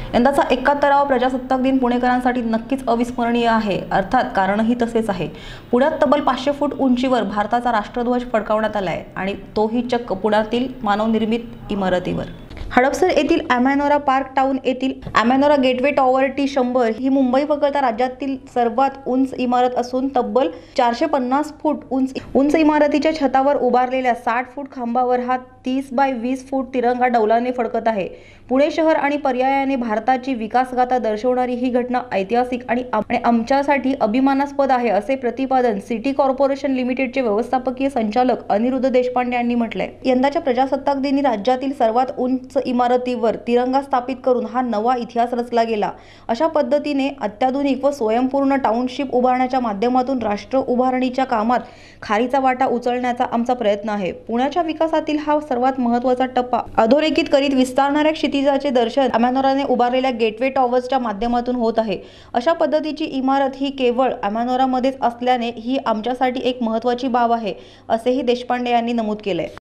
यंदाचा 71वा प्रजासत्ताक दिन पुणेकरांसाठी नक्कीच अविस्मरणीय आहे। अर्थात कारणही तसेच आहे। पुण्यात तब्बल 500 फूट उंचीवर भारताचा राष्ट्रध्वज फडकावण्यात आला आहे आणि तोही चक्क पुण्यातील मानवनिर्मित इमारतीवर। हडपसर येथील अमेनोरा पार्क टाउन येथील अमेनोरा गेटवे टॉवर T100 ही मुंबई वगळता राज्यातील सर्वात उंच इमारत असून तब्बल 450 फूट उंच इमारतीच्या छतावर उभारलेल्या 60 फूट खांबावर हा 30 बाय 20 फूट तिरंगा डौलाने फडकत आहे। पुणे शहर आणि पर्यायाने भारताची विकासगाथा दर्शवणारी ही घटना ऐतिहासिक आणि आमच्यासाठी अभिमानास्पद आहे, असे प्रतिपादन सिटी कॉर्पोरेशन लिमिटेडचे व्यवस्थापकीय संचालक अनिरुद्ध देशपांडे यांनी म्हटलंय। यंदाच्या प्रजासत्ताक दिनी राज्यातील सर्वात उंच इमारतीवर तिरंगा स्थापित करून हा नवा इतिहास रचला गेला। अशा पद्धतीने अत्याधुनिक व स्वयंपूर्ण टाउनशिप उभारण्याच्या माध्यमातून राष्ट्र उभारणीच्या कामात खारीचा वाटा उचलण्याचा आमचा प्रयत्न आहे। पुण्याच्या विकासातील हा सर्वात महत्त्वाचा टप्पा अधोरेखित करीत विस्तारणाऱ्या क्षितिजाचे दर्शन अमेनोराने उभारलेल्या गेटवे टॉवर्सच्या माध्यमातून होत आहे। अशा पद्धतीची इमारत ही केवळ अमेनोरामध्येच असल्याने ही आमच्यासाठी एक महत्त्वाची बाब आहे, असेही देशपांडे यांनी नमूद केले।